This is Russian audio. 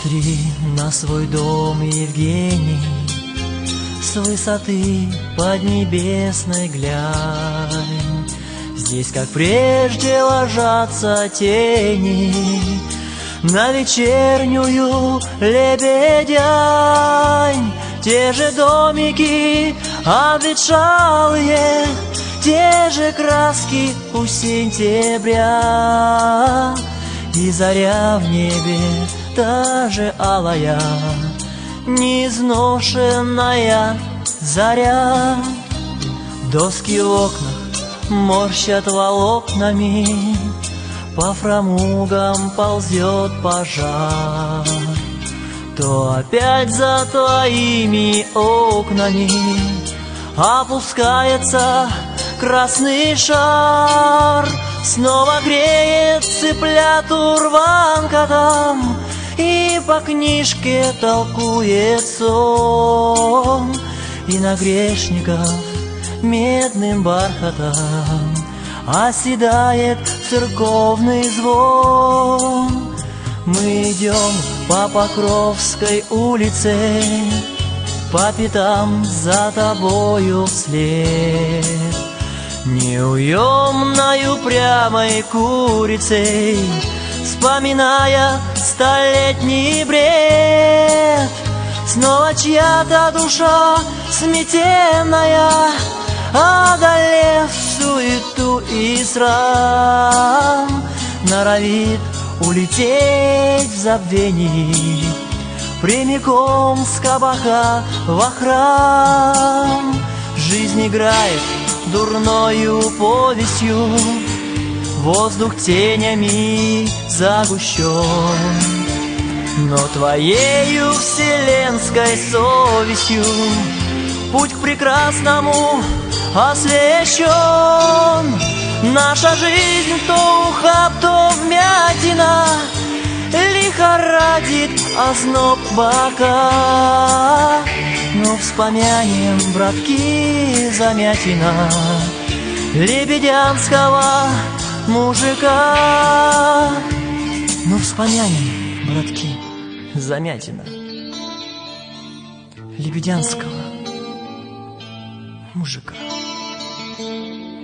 Посмотри на свой дом, Евгений, с высоты поднебесной глянь. Здесь, как прежде, ложатся тени на вечернюю лебедянь. Те же домики обветшалые, те же краски у сентября, и заря в небе та же алая, неизношенная заря. Доски в окнах морщат волокнами, по фрамугам ползет пожар. То опять за твоими окнами опускается красный шар. Снова греет цыплят урванка там, и по книжке толкует сон. И на грешников медным бархатом оседает церковный звон. Мы идем по Покровской улице, по пятам за тобою вслед. Неуемною прямой курицей, вспоминая столетний бред, снова чья-то душа сметенная, одолев суету и срам, норовит улететь в забвении прямиком с кабака во храм. Жизнь играет дурною повестью, воздух тенями загущен, но твоею вселенской совестью путь к прекрасному освещен. Наша жизнь то ухаб, то вмятина, лихорадит озноб бока. Но вспомянем, братки, замятина лебедянского мужика. Ну вспомянем, братки, замятина лебедянского мужика.